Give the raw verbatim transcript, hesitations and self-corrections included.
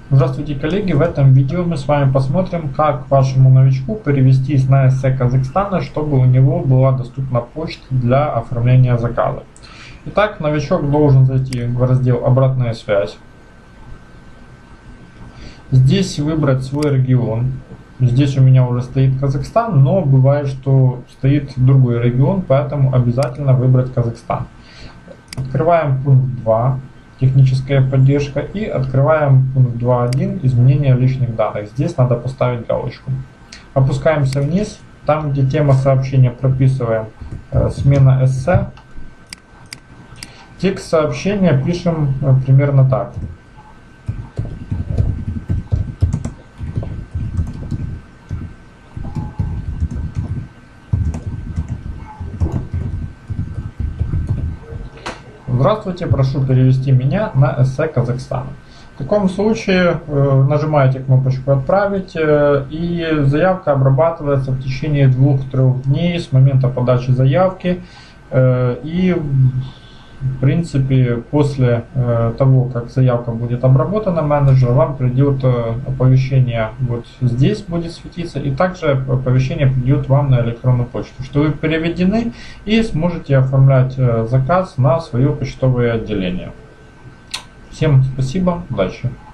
Здравствуйте, коллеги! В этом видео мы с вами посмотрим, как вашему новичку перевестись на эс-се Казахстана, чтобы у него была доступна почта для оформления заказа. Итак, новичок должен зайти в раздел «Обратная связь». Здесь выбрать свой регион. Здесь у меня уже стоит Казахстан, но бывает, что стоит другой регион, поэтому обязательно выбрать Казахстан. Открываем пункт два. Техническая поддержка, и открываем пункт два точка один изменение личных данных. Здесь надо поставить галочку. Опускаемся вниз, там где тема сообщения прописываем э, смена эс-се. Текст сообщения пишем э, примерно так. Здравствуйте, прошу перевести меня на эс-се Казахстана. В таком случае э, нажимаете кнопочку «Отправить», э, и заявка обрабатывается в течение двух-трех дней с момента подачи заявки. Э, и в принципе после э, того, как заявка будет обработана менеджером, вам придет э, оповещение, вот здесь будет светиться, и также оповещение придет вам на электронную почту, что вы переведены и сможете оформлять э, заказ на свое почтовое отделение. Всем спасибо, удачи!